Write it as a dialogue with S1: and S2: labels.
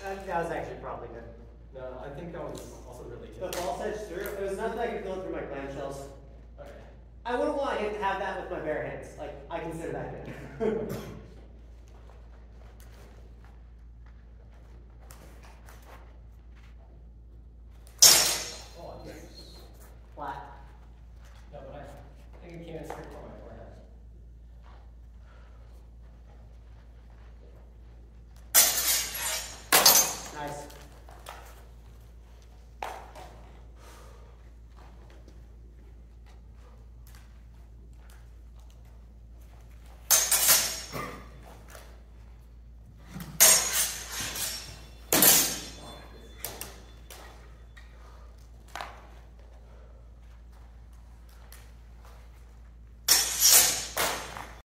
S1: That was actually probably good.
S2: No, I think that was also really
S1: The
S2: good.
S1: ball edge through. It was nothing I could feel through my clamshells.
S2: Okay.
S1: I wouldn't want to have that with my bare hands. Like, I consider that good.
S2: Oh, yes.
S1: Flat.
S2: No, but I think it came in straight from my forehead.
S1: Nice.